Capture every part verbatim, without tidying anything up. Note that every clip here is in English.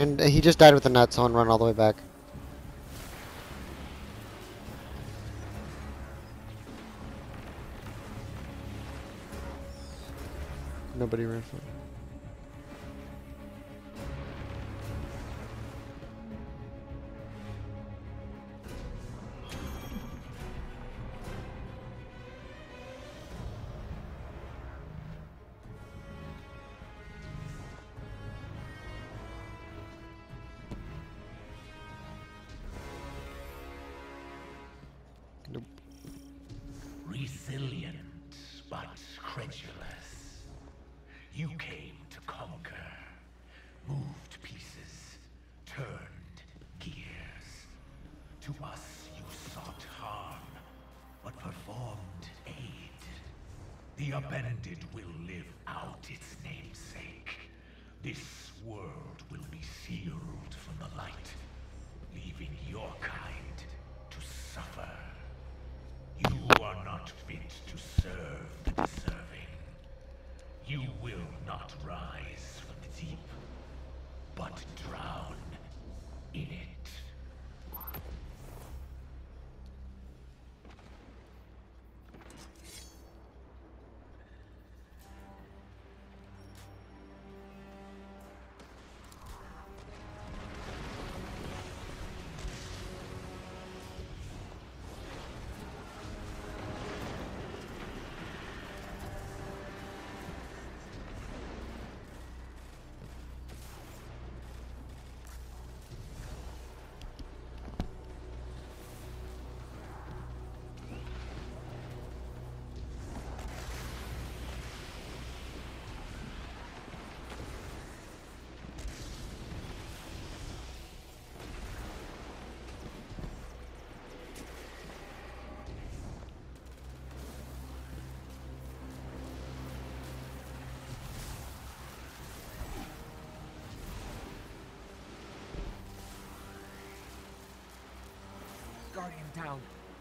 And he just died with the net, so I'm run all the way back. Nobody ran for it. Nope. Resilient, but credulous. You came to conquer. Moved pieces. Turned gears. To us you sought harm, but performed aid. The upended will live out its namesake. This world will be sealed from the light, leaving your kind to suffer. You are not fit to serve the deserving. You will not rise from the deep, but drown in it. Guardian down.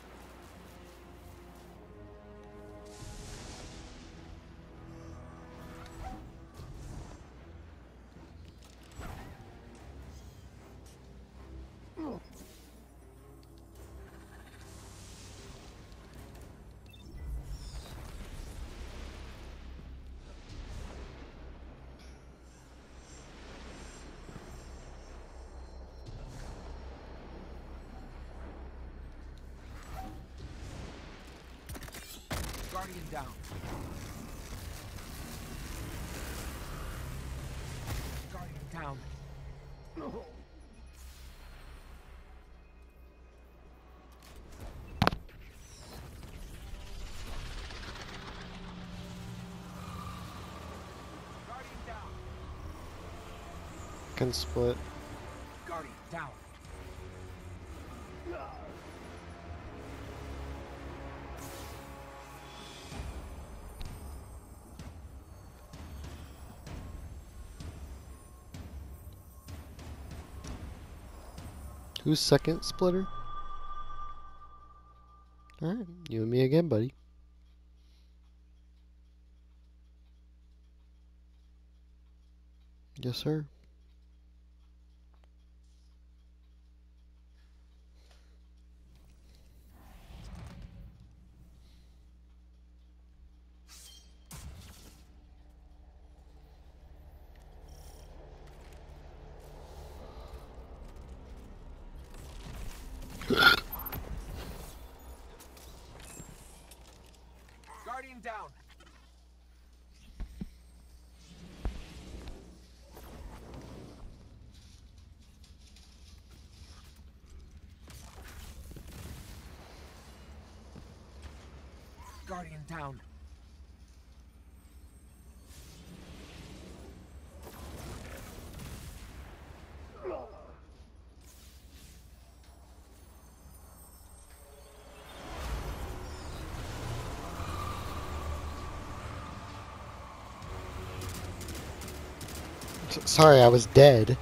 Guardian down. Guardian down. Guardian down. Can split. Guardian down. Who's second splitter? Alright, you and me again, buddy. Yes, sir. Guardian down. Guardian down. S- Sorry, I was dead.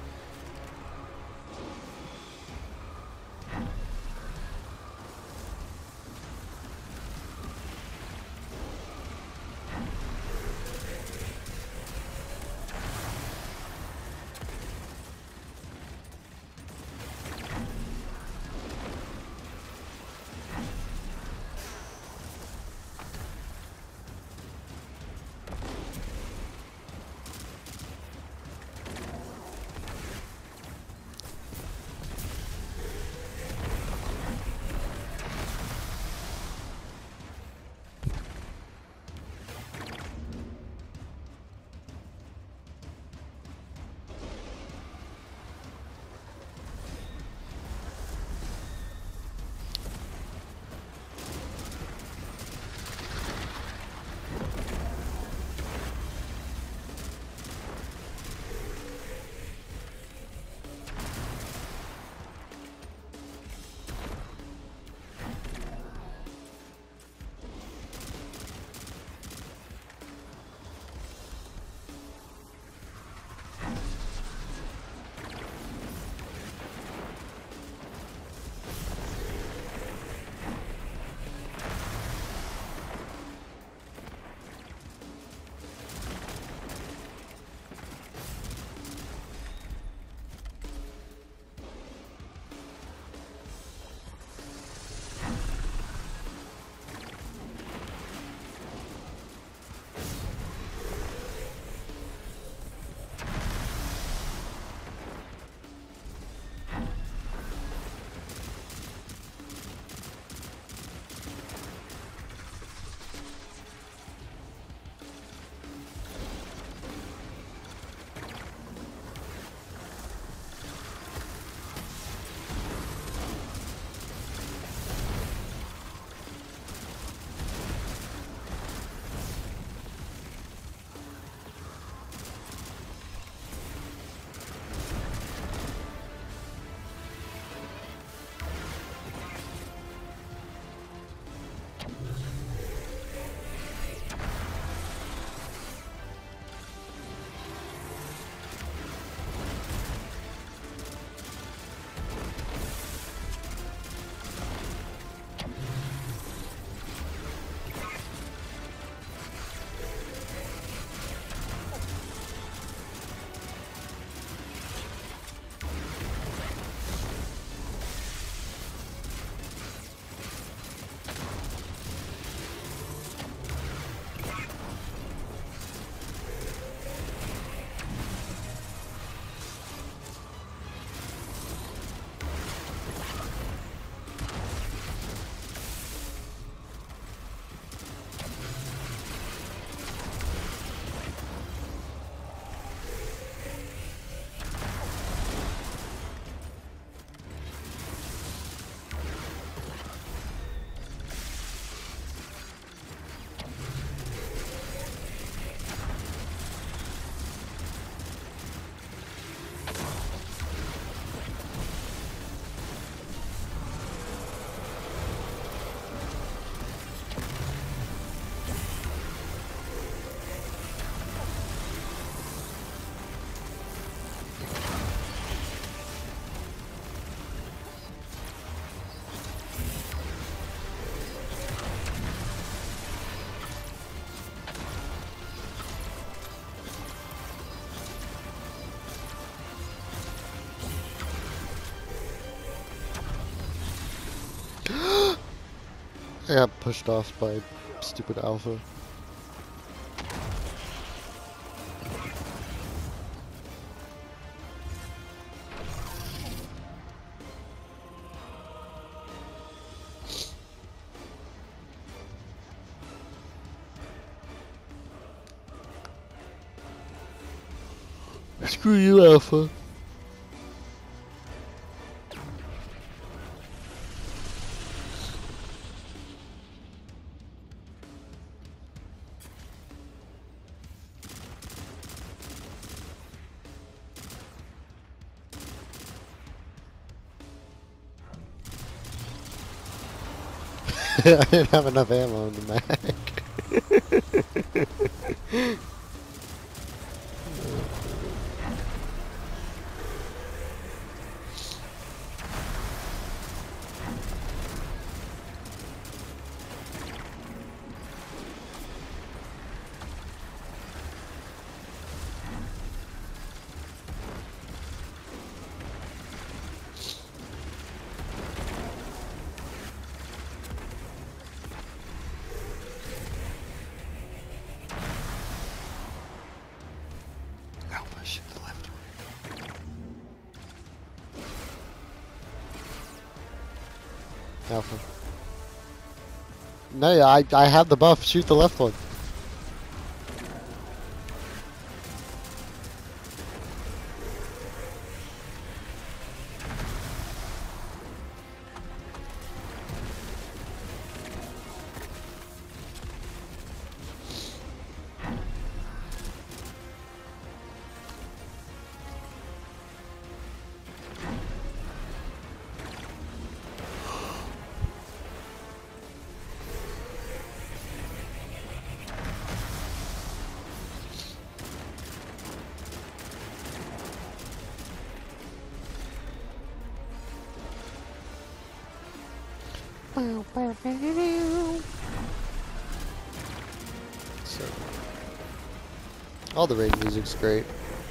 I got pushed off by stupid alpha. Screw you, alpha. I didn't have enough ammo in the mag. Alpha, shoot the left one. Alpha. No, yeah, I I have the buff. Shoot the left one. So, all the raid music's great.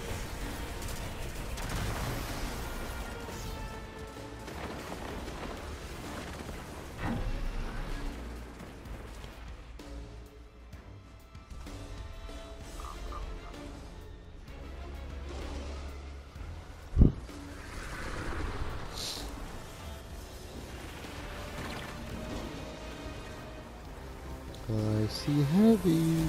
I see heavy.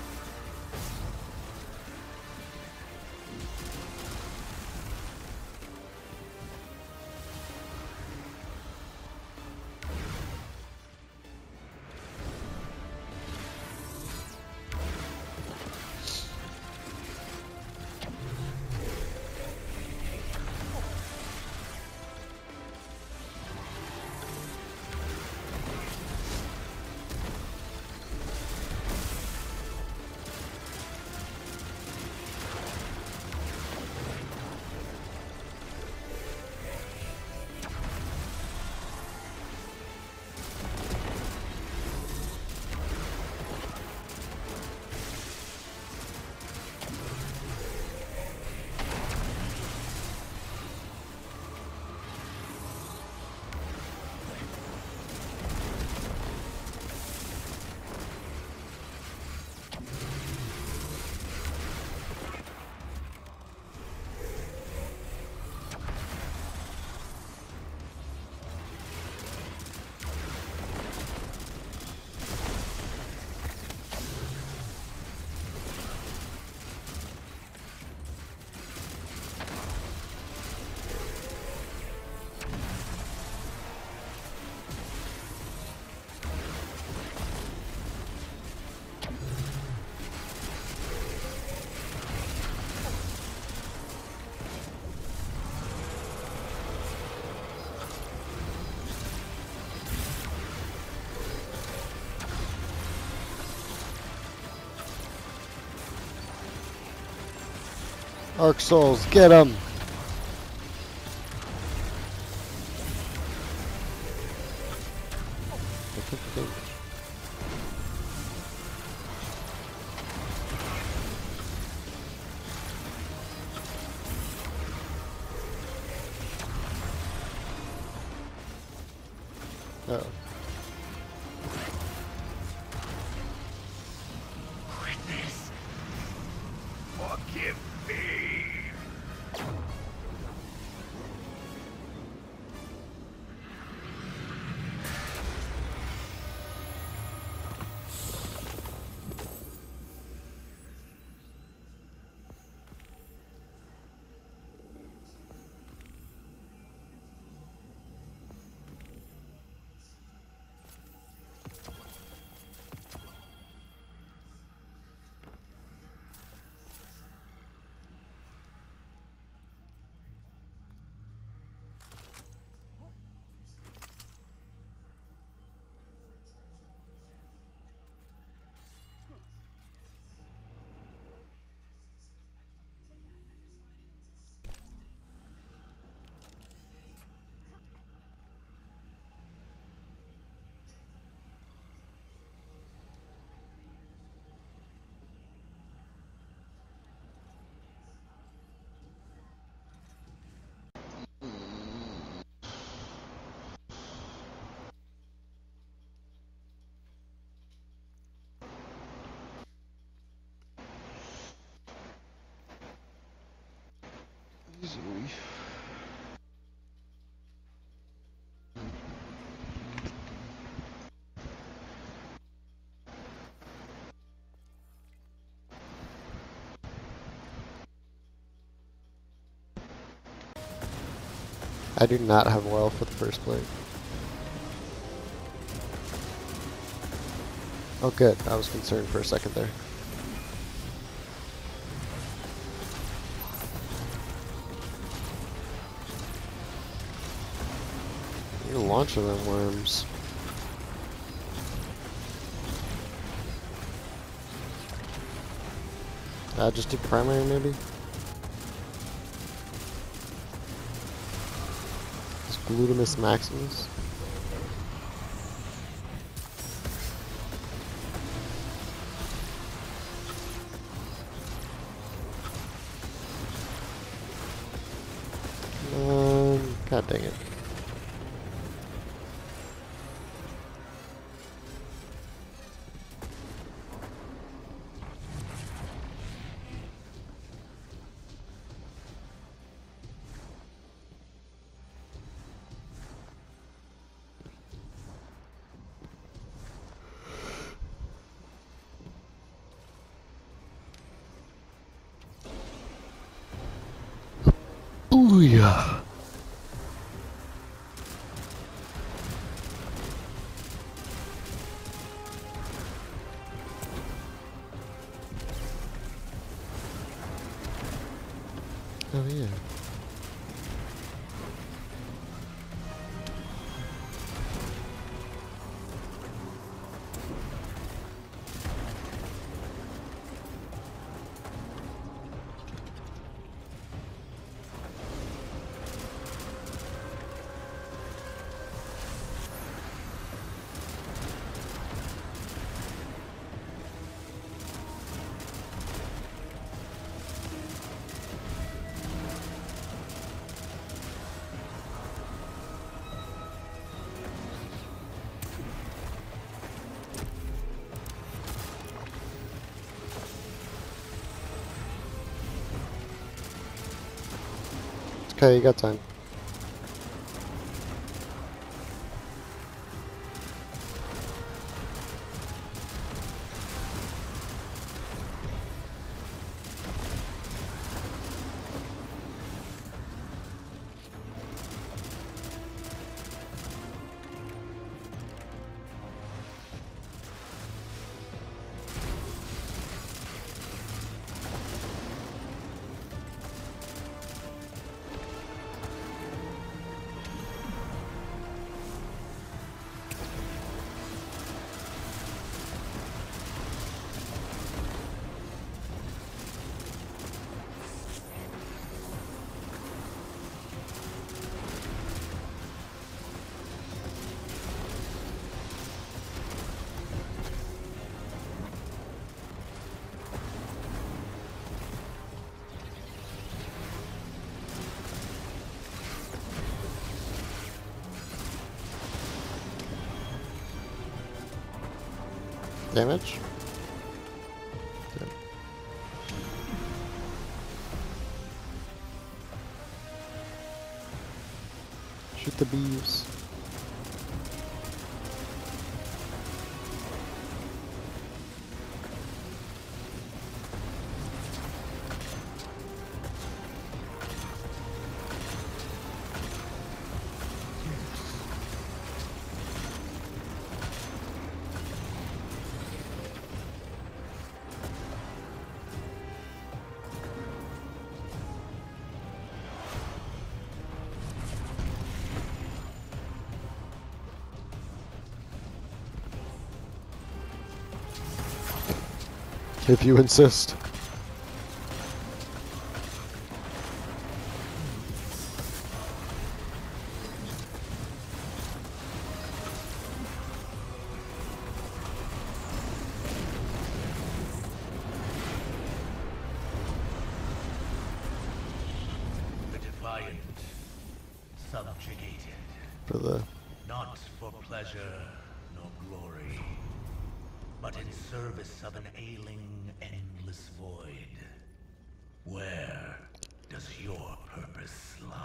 Arc Souls, get him! Uh oh. Easily. I do not have well for the first plate. Oh good, I was concerned for a second there. You're launching them worms. Uh, just do primary maybe? Just Glutamus Maximus. Um, God dang it. Booyah! Oh yeah. Okay, you got time. Damage? Good. Shoot the bees. If you insist. The defiant, subjugated, For the not for pleasure nor glory, but in service of an ailing, endless void, where does your purpose lie?